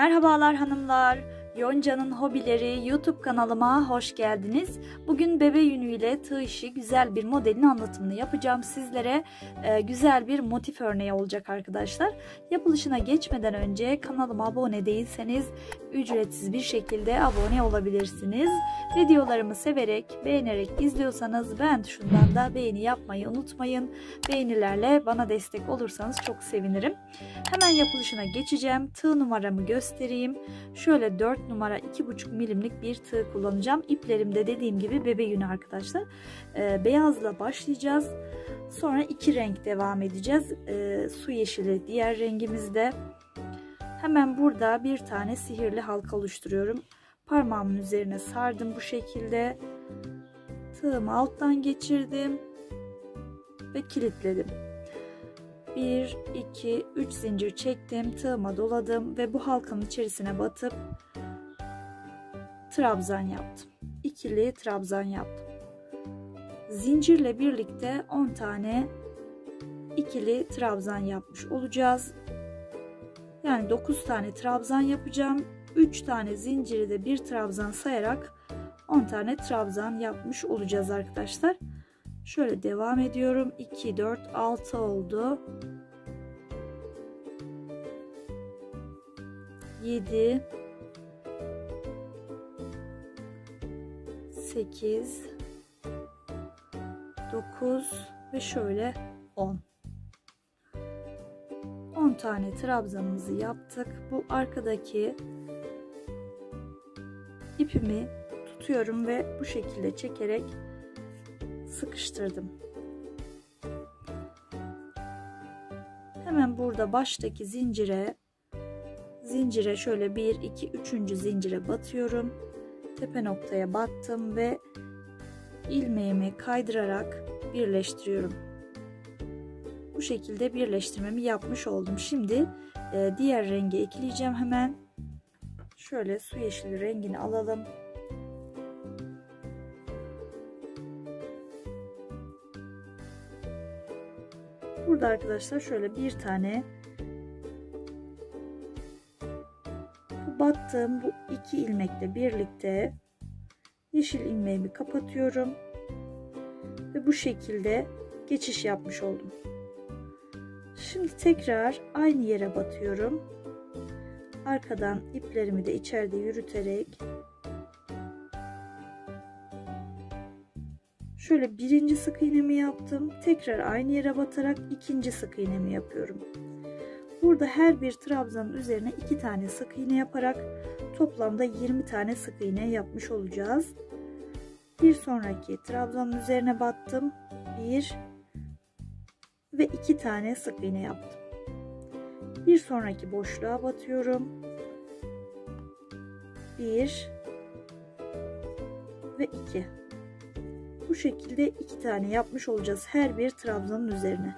Merhabalar hanımlar, Yonca'nın Hobileri YouTube kanalıma hoş geldiniz. Bugün bebe yünüyle tığ işi güzel bir modelin anlatımını yapacağım sizlere. Güzel bir motif örneği olacak arkadaşlar. Yapılışına geçmeden önce kanalıma abone değilseniz ücretsiz bir şekilde abone olabilirsiniz. Videolarımı severek, beğenerek izliyorsanız beğen tuşundan da beğeni yapmayı unutmayın. Beğenilerle bana destek olursanız çok sevinirim. Hemen yapılışına geçeceğim. Tığ numaramı göstereyim. Şöyle 4 numara 2,5 milimlik bir tığ kullanacağım. İplerimde dediğim gibi bebe yünü arkadaşlar. Beyazla başlayacağız. Sonra iki renk devam edeceğiz. Su yeşili diğer rengimizde. Hemen burada bir tane sihirli halka oluşturuyorum. Parmağımın üzerine sardım bu şekilde. Tığımı alttan geçirdim ve kilitledim. 1, 2, 3 zincir çektim, tığıma doladım ve bu halkanın içerisine batıp trabzan yaptım. İkili trabzan yaptım. Zincirle birlikte 10 tane ikili trabzan yapmış olacağız. Yani 9 tane trabzan yapacağım. 3 tane zinciri de bir trabzan sayarak 10 tane trabzan yapmış olacağız arkadaşlar. Şöyle devam ediyorum. 2, 4, 6 oldu. 7, 8, 9 ve şöyle 10. 10 tane trabzanımızı yaptık. Bu arkadaki ipimi tutuyorum ve bu şekilde çekerek sıkıştırdım. Hemen burada baştaki zincire şöyle 1 2 3. zincire batıyorum. Tepe noktaya battım ve ilmeğimi kaydırarak birleştiriyorum. Bu şekilde birleştirmemi yapmış oldum. Şimdi diğer rengi ekleyeceğim hemen. Şöyle su yeşili rengini alalım. Burada arkadaşlar şöyle bir tane battığım bu iki ilmekle birlikte yeşil ilmeğimi kapatıyorum ve bu şekilde geçiş yapmış oldum. Şimdi tekrar aynı yere batıyorum. Arkadan iplerimi de içeride yürüterek şöyle birinci sık iğnemi yaptım. Tekrar aynı yere batarak ikinci sık iğnemi yapıyorum. Burada her bir trabzanın üzerine 2 tane sık iğne yaparak toplamda 20 tane sık iğne yapmış olacağız. Bir sonraki trabzanın üzerine battım. 1 ve 2 tane sık iğne yaptım. Bir sonraki boşluğa batıyorum. 1 ve 2. Bu şekilde 2 tane yapmış olacağız her bir trabzanın üzerine.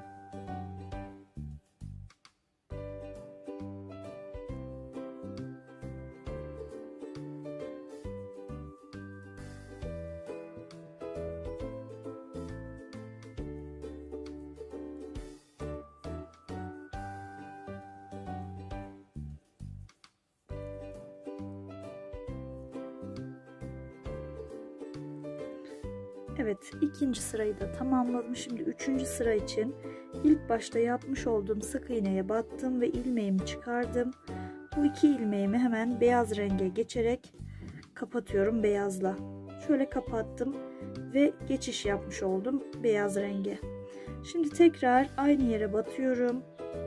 Evet, ikinci sırayı da tamamladım. Şimdi üçüncü sıra için ilk başta yapmış olduğum sık iğneye battım ve ilmeğimi çıkardım. Bu iki ilmeğimi hemen beyaz renge geçerek kapatıyorum beyazla. Şöyle kapattım ve geçiş yapmış oldum beyaz renge. Şimdi tekrar aynı yere batıyorum.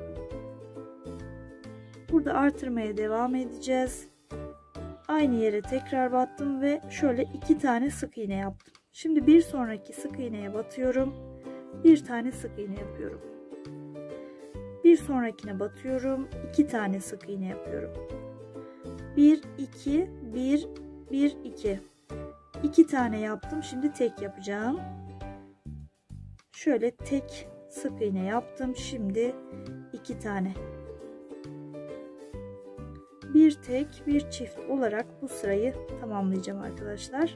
Burada artırmaya devam edeceğiz. Aynı yere tekrar battım ve şöyle 2 tane sık iğne yaptım. Şimdi bir sonraki sık iğneye batıyorum. Bir tane sık iğne yapıyorum. Bir sonrakine batıyorum. 2 tane sık iğne yapıyorum. 1 2 1 1 2. 2 tane yaptım. Şimdi tek yapacağım. Şöyle tek sık iğne yaptım. Şimdi 2 tane. Bir tek bir çift olarak bu sırayı tamamlayacağım arkadaşlar.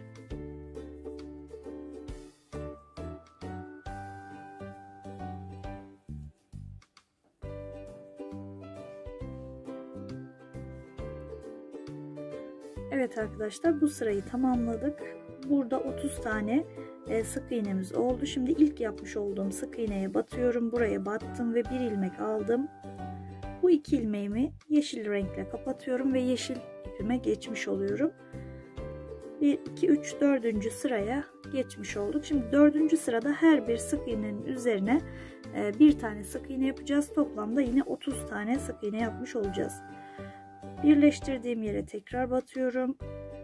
Evet arkadaşlar, bu sırayı tamamladık. Burada 30 tane sık iğnemiz oldu. Şimdi ilk yapmış olduğum sık iğneye batıyorum. Buraya battım ve bir ilmek aldım. Bu iki ilmeğimi yeşil renkle kapatıyorum ve yeşil ipime geçmiş oluyorum. 1, 2, 3, 4. sıraya geçmiş olduk. Şimdi 4. sırada her bir sık iğnenin üzerine bir tane sık iğne yapacağız. Toplamda yine 30 tane sık iğne yapmış olacağız. Birleştirdiğim yere tekrar batıyorum.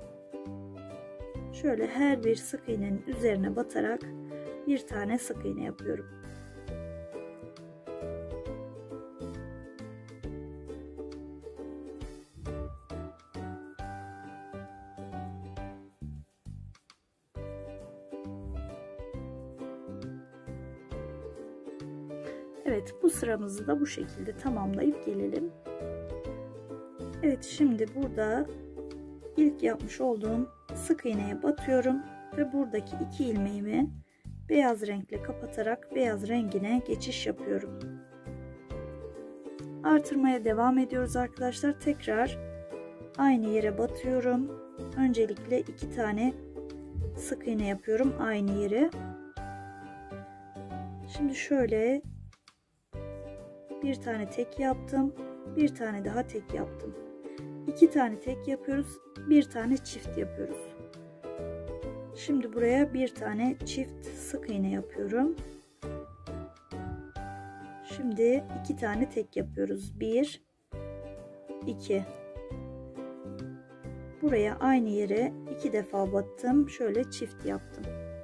Şöyle her bir sık iğnenin üzerine batarak bir tane sık iğne yapıyorum. Evet, bu sıramızı da bu şekilde tamamlayıp gelelim. Evet, şimdi burada ilk yapmış olduğum sık iğneye batıyorum ve buradaki iki ilmeğimi beyaz renkle kapatarak beyaz rengine geçiş yapıyorum. Artırmaya devam ediyoruz arkadaşlar. Tekrar aynı yere batıyorum. Öncelikle 2 tane sık iğne yapıyorum aynı yere. Şimdi şöyle bir tane tek yaptım, bir tane daha tek yaptım. 2 tane tek yapıyoruz, bir tane çift yapıyoruz. Şimdi buraya bir tane çift sık iğne yapıyorum. Şimdi 2 tane tek yapıyoruz. 1, 2. Buraya aynı yere 2 defa battım. Şöyle çift yaptım.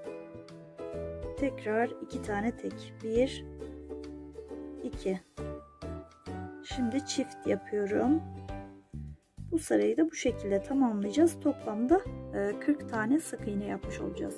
Tekrar 2 tane tek. 1, 2. Şimdi çift yapıyorum. Bu sırayı da bu şekilde tamamlayacağız. Toplamda 40 tane sık iğne yapmış olacağız.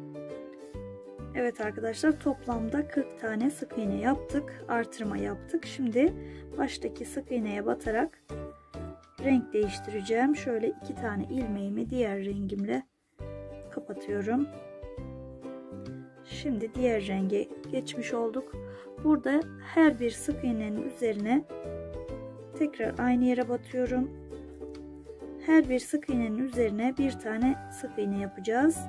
Evet arkadaşlar, toplamda 40 tane sık iğne yaptık. Artırma yaptık. Şimdi baştaki sık iğneye batarak renk değiştireceğim. Şöyle 2 tane ilmeğimi diğer rengimle kapatıyorum. Şimdi diğer renge geçmiş olduk. Burada her bir sık iğnenin üzerine tekrar aynı yere batıyorum. Her bir sık iğnenin üzerine bir tane sık iğne yapacağız.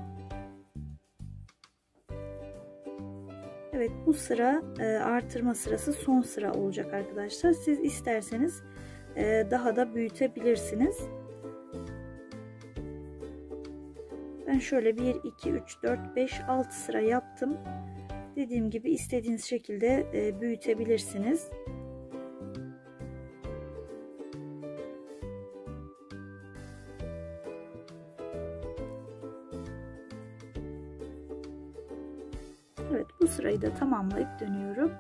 Evet, bu sıra artırma sırası son sıra olacak arkadaşlar. Siz isterseniz daha da büyütebilirsiniz. Ben şöyle 1, 2, 3, 4, 5, 6 sıra yaptım. Dediğim gibi istediğiniz şekilde büyütebilirsiniz. Evet, bu sırayı da tamamlayıp dönüyorum.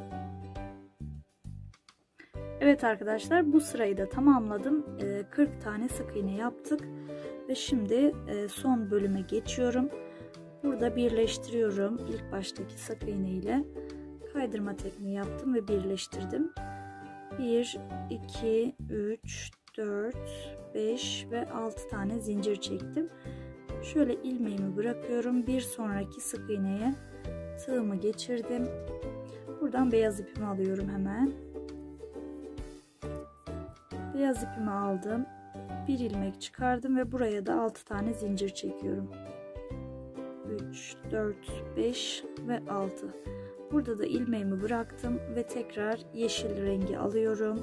Evet arkadaşlar, bu sırayı da tamamladım. 40 tane sık iğne yaptık ve şimdi son bölüme geçiyorum. Burada birleştiriyorum. İlk baştaki sık iğne ile kaydırma tekniği yaptım ve birleştirdim. 1, 2, 3, 4, 5 ve 6 tane zincir çektim. Şöyle ilmeğimi bırakıyorum. Bir sonraki sık iğneye tığımı geçirdim. Buradan beyaz ipimi alıyorum hemen. Beyaz ipimi aldım. Bir ilmek çıkardım ve buraya da 6 tane zincir çekiyorum. 3, 4, 5 ve 6. Burada da ilmeğimi bıraktım ve tekrar yeşil rengi alıyorum.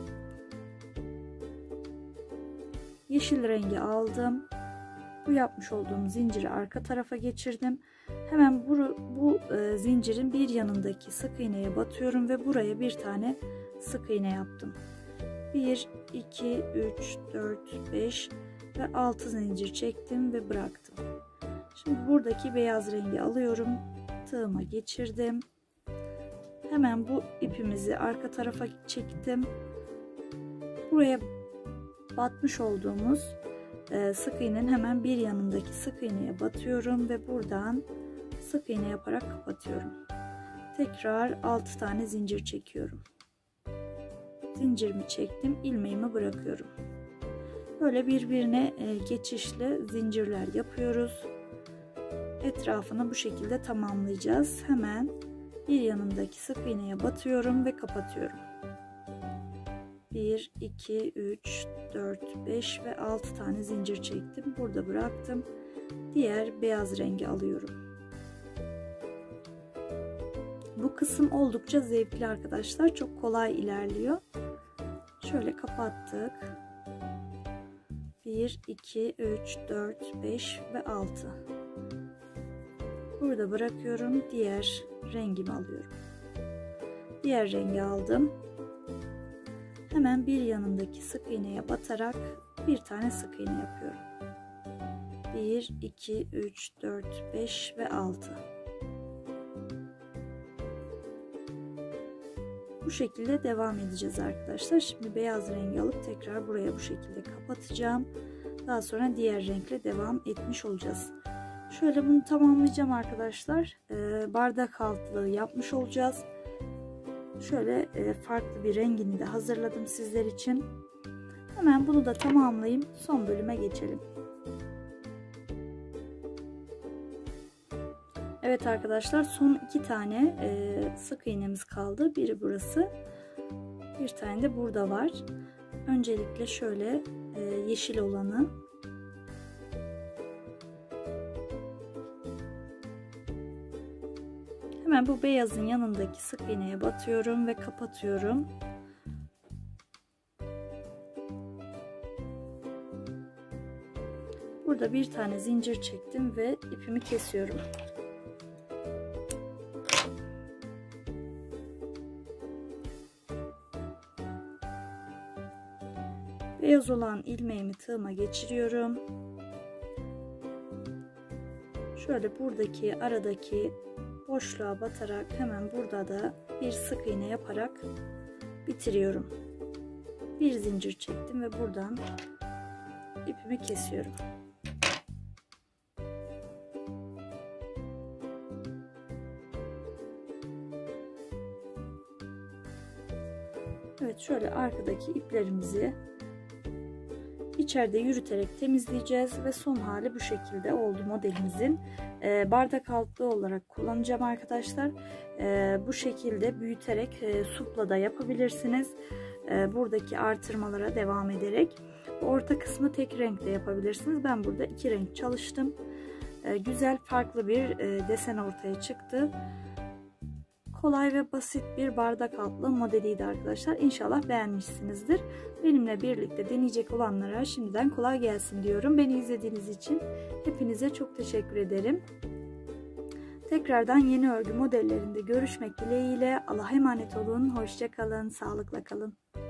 Yeşil rengi aldım. Bu yapmış olduğum zinciri arka tarafa geçirdim. Hemen bu zincirin bir yanındaki sık iğneye batıyorum ve buraya bir tane sık iğne yaptım. 1, 2, 3, 4, 5 ve 6 zincir çektim ve bıraktım. Şimdi buradaki beyaz rengi alıyorum. Tığıma geçirdim. Hemen bu ipimizi arka tarafa çektim. Buraya batmış olduğumuz sık iğnenin hemen bir yanındaki sık iğneye batıyorum ve buradan sık iğne yaparak kapatıyorum. Tekrar 6 tane zincir çekiyorum. Zincirimi çektim, ilmeğimi bırakıyorum. Böyle birbirine geçişli zincirler yapıyoruz. Etrafını bu şekilde tamamlayacağız. Hemen bir yanındaki sık iğneye batıyorum ve kapatıyorum. 1, 2, 3, 4, 5 ve 6 tane zincir çektim. Burada bıraktım. Diğer beyaz rengi alıyorum. Bu kısım oldukça zevkli arkadaşlar. Çok kolay ilerliyor. Şöyle kapattık. 1, 2, 3, 4, 5 ve 6. Burada bırakıyorum. Diğer rengimi alıyorum. Diğer rengi aldım. Hemen bir yanındaki sık iğneye batarak bir tane sık iğne yapıyorum. 1, 2, 3, 4, 5 ve 6. Bu şekilde devam edeceğiz arkadaşlar. Şimdi beyaz rengi alıp tekrar buraya bu şekilde kapatacağım. Daha sonra diğer renkle devam etmiş olacağız. Şöyle bunu tamamlayacağım arkadaşlar. Bardak altlığı yapmış olacağız. Şöyle farklı bir rengini de hazırladım sizler için. Hemen bunu da tamamlayayım. Son bölüme geçelim. Evet arkadaşlar, son 2 tane sık iğnemiz kaldı. Biri burası. Bir tane de burada var. Öncelikle şöyle yeşil olanı hemen bu beyazın yanındaki sık iğneye batıyorum ve kapatıyorum. Burada bir tane zincir çektim ve ipimi kesiyorum. Beyaz olan ilmeğimi tığıma geçiriyorum. Şöyle buradaki aradaki boşluğa batarak hemen burada da bir sık iğne yaparak bitiriyorum. Bir zincir çektim ve buradan ipimi kesiyorum. Evet, şöyle arkadaki iplerimizi içeride yürüterek temizleyeceğiz ve son hali bu şekilde oldu modelimizin. Bardak altlığı olarak kullanacağım arkadaşlar. Bu şekilde büyüterek supla da yapabilirsiniz. Buradaki artırmalara devam ederek. Orta kısmı tek renkte yapabilirsiniz. Ben burada 2 renk çalıştım. Güzel, farklı bir desen ortaya çıktı. Kolay ve basit bir bardak altlığı modeliydi arkadaşlar. İnşallah beğenmişsinizdir. Benimle birlikte deneyecek olanlara şimdiden kolay gelsin diyorum. Beni izlediğiniz için hepinize çok teşekkür ederim. Tekrardan yeni örgü modellerinde görüşmek dileğiyle. Allah'a emanet olun. Hoşça kalın. Sağlıkla kalın.